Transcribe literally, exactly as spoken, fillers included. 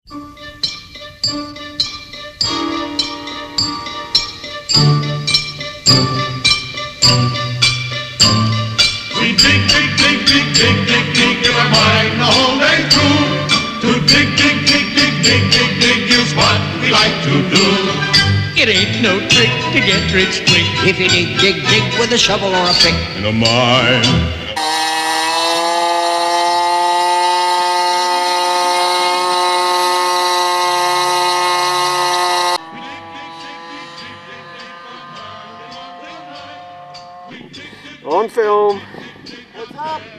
We dig, dig, dig, dig, dig, dig, dig, in our mind the whole day through. To dig, dig, dig, dig, dig, dig, dig is what we like to do. It ain't no trick to get rich quick if you dig, dig, dig with a shovel or a pick. In a mine. On film. What's up?